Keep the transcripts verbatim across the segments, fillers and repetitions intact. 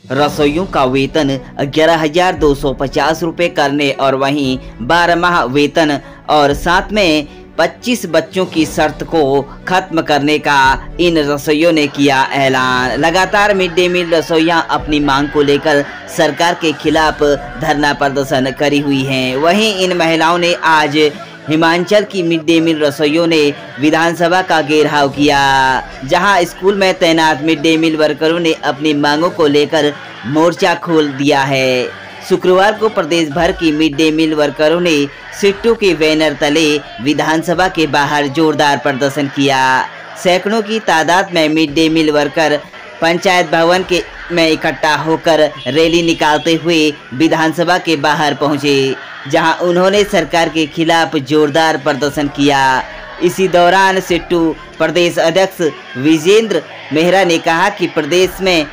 रसोइयों का वेतन ग्यारह हजार दो सौ पचास रुपये करने और वहीं बारह माह वेतन और साथ में पच्चीस बच्चों की शर्त को खत्म करने का इन रसोइयों ने किया ऐलान। लगातार मिड डे मील रसोइयां अपनी मांग को लेकर सरकार के खिलाफ धरना प्रदर्शन करी हुई हैं। वहीं इन महिलाओं ने आज हिमाचल की मिड डे मील रसोइयों ने विधानसभा का घेराव किया, जहां स्कूल में तैनात मिड डे मील वर्करों ने अपनी मांगों को लेकर मोर्चा खोल दिया है। शुक्रवार को प्रदेश भर की मिड डे मील वर्करों ने सिट्टू के बैनर तले विधानसभा के बाहर जोरदार प्रदर्शन किया। सैकड़ों की तादाद में mid day meal worker panchayat भवन के में इकट्ठा होकर रैली निकालते हुए विधानसभा के बाहर पहुंचे, जहां उन्होंने सरकार के खिलाफ जोरदार प्रदर्शन किया। इसी दौरान सिट्टू प्रदेश अध्यक्ष विजेंद्र मेहरा ने कहा कि प्रदेश में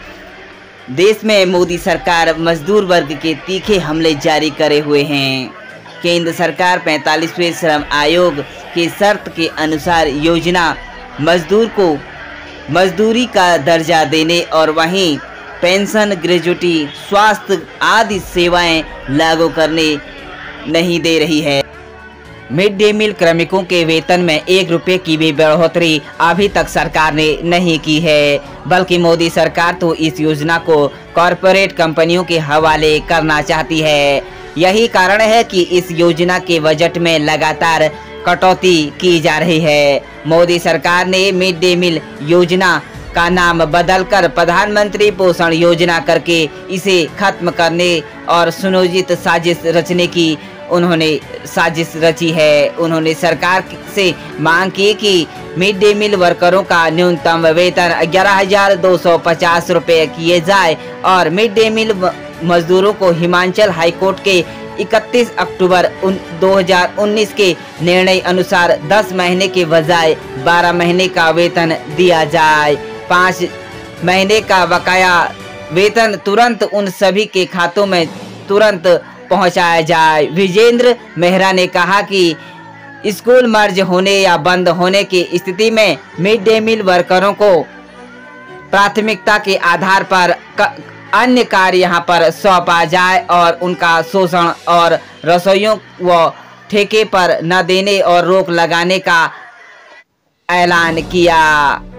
देश में मोदी सरकार मजदूर वर्ग के तीखे हमले जारी करे हुए हैं। केंद्र सरकार पैंतालीसवें श्रम आयोग के शर्त के अनुसार योजना मजदूर को मजदूरी का दर्जा देने और वहीं पेंशन, ग्रेजुटी, स्वास्थ्य आदि सेवाएं लागू करने नहीं दे रही है। मिड डे मील कार्मिकों के वेतन में एक रुपए की भी बढ़ोतरी अभी तक सरकार ने नहीं की है, बल्कि मोदी सरकार तो इस योजना को कॉरपोरेट कंपनियों के हवाले करना चाहती है। यही कारण है कि इस योजना के बजट में लगातार कटौती की जा रही है। मोदी सरकार ने मिड डे मील योजना का नाम बदलकर प्रधानमंत्री पोषण योजना करके इसे खत्म करने और सुनियोजित साजिश रचने की उन्होंने साजिश रची है। उन्होंने सरकार से मांग की कि मिड डे मील वर्करों का न्यूनतम वेतन ग्यारह हजार दो सौ पचास रुपये किए जाए और मिड डे मील मजदूरों को हिमाचल हाईकोर्ट के इकतीस अक्टूबर दो हज़ार उन्नीस के निर्णय अनुसार दस महीने के बजाय बारह महीने का वेतन दिया जाए। पाँच महीने का बकाया वेतन तुरंत उन सभी के खातों में तुरंत पहुंचाया जाए। विजेंद्र मेहरा ने कहा कि स्कूल मर्ज होने या बंद होने की स्थिति में मिड डे मील वर्करों को प्राथमिकता के आधार पर अन्य कार्य यहां पर सौंपा जाए और उनका शोषण और रसोइयों व ठेके पर न देने और रोक लगाने का ऐलान किया।